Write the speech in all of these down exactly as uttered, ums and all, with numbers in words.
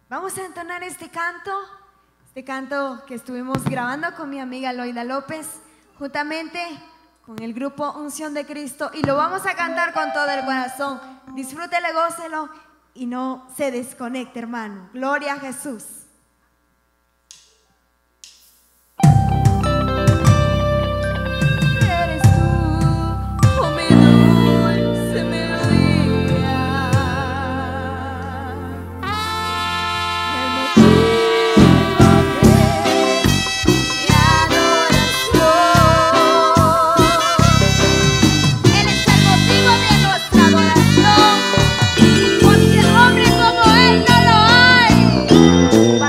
Vamos a entonar este canto, este canto que estuvimos grabando con mi amiga Loida López, juntamente con el grupo Unción de Cristo, y lo vamos a cantar con todo el corazón. Disfrútelo, gócelo y no se desconecte, hermano. Gloria a Jesús. Porque hombre como él no lo hay.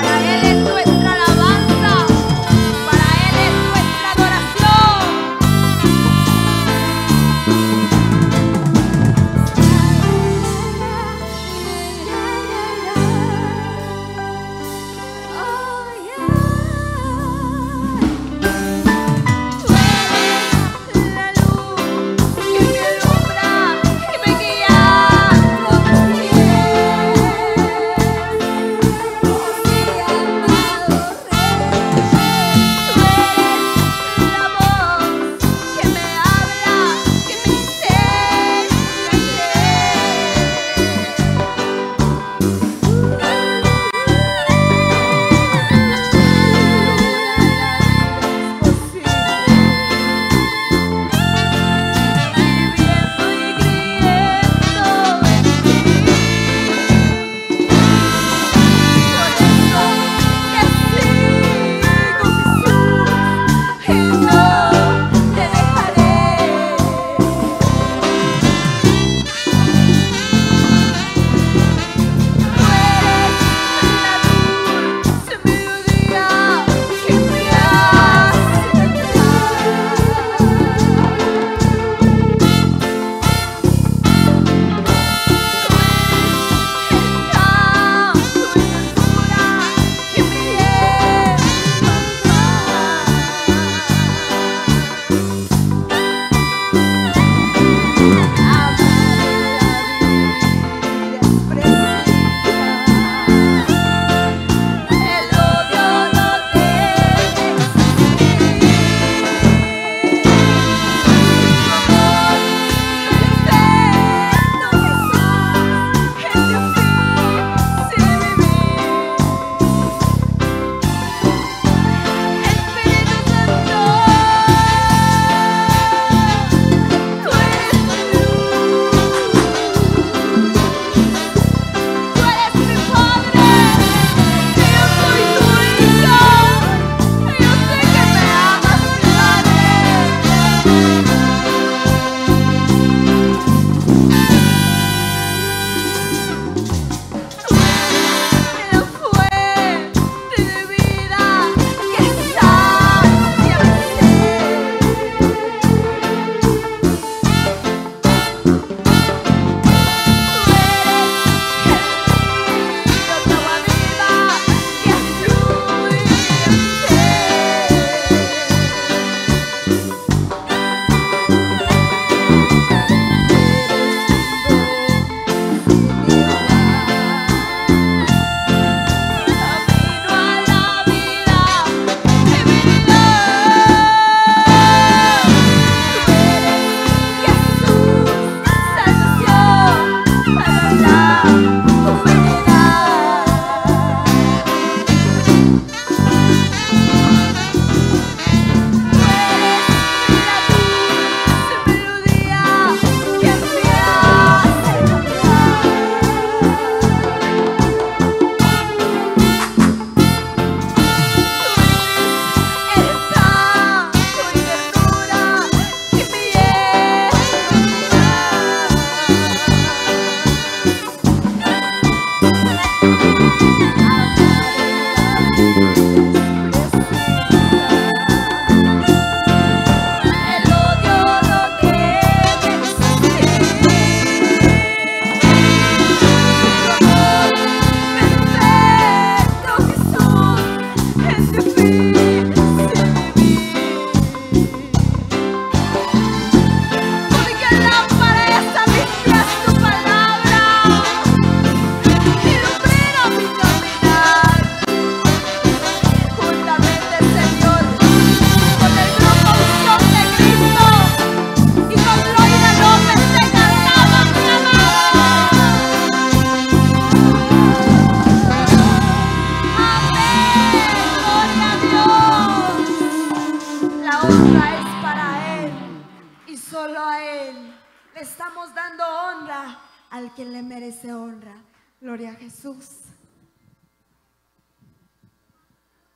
Le estamos dando honra al que le merece honra. Gloria a Jesús.